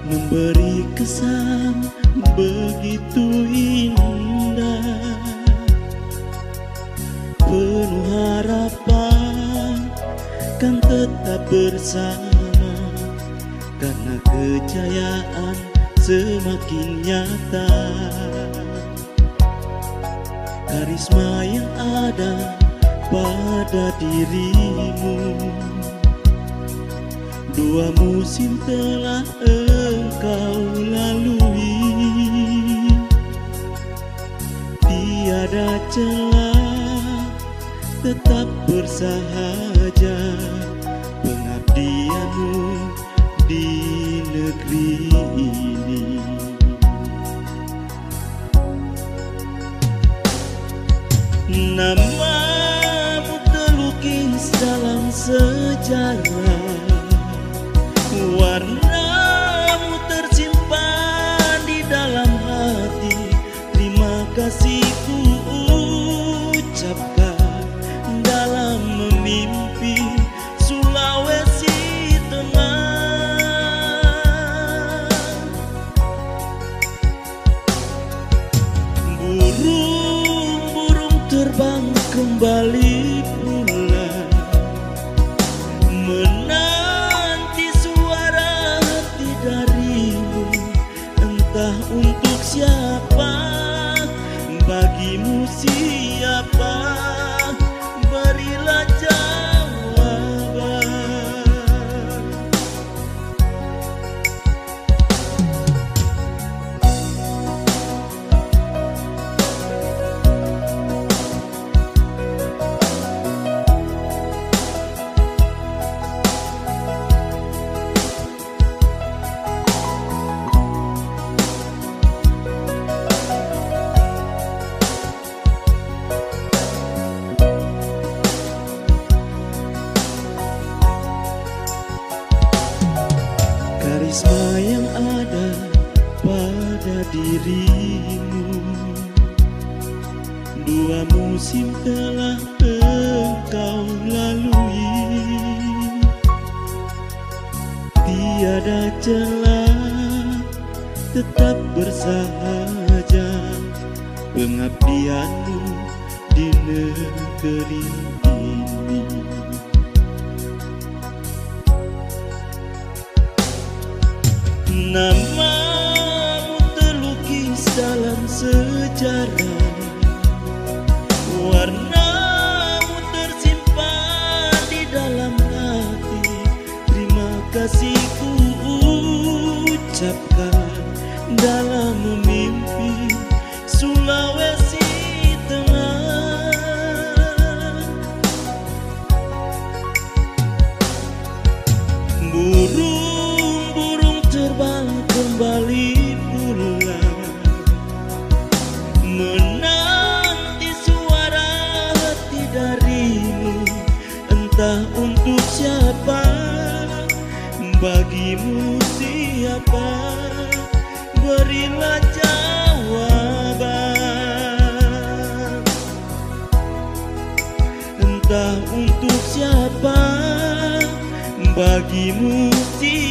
memberi kesan begitu indah. Penuh harapan kan tetap bersama, karena kejayaan semakin nyata. Karisma yang ada pada dirimu, dua musim telah engkau lalui. Tiada celah, tetap bersahaja pengabdianmu di negeri ini. Namamu terlukis dalam sejarah, warnamu tersimpan di dalam hati. Terima kasih ku ucapkan dalam memimpi Sulawesi Tengah. Burung-burung terbang kembali pulang, menanti suara hati darimu. Entah untuk siapa, bagimu siapa, berilah jawaban. Karisma yang ada pada dirimu, dua musim telah engkau lalui. Tiada celah, tetap bersahaja pengabdianmu di negeri ini. Namamu terlukis dalam sejarah, warnamu tersimpan di dalam hati. Terima kasih ku ucapkan dalam memimpi Sulawesi Tengah. Burung-burung terbang kembali pulang, menanti suara hati darimu. Entah untuk siapa, bagimu siapa, berilah jawaban. Entah untuk siapa, bagimu siapa,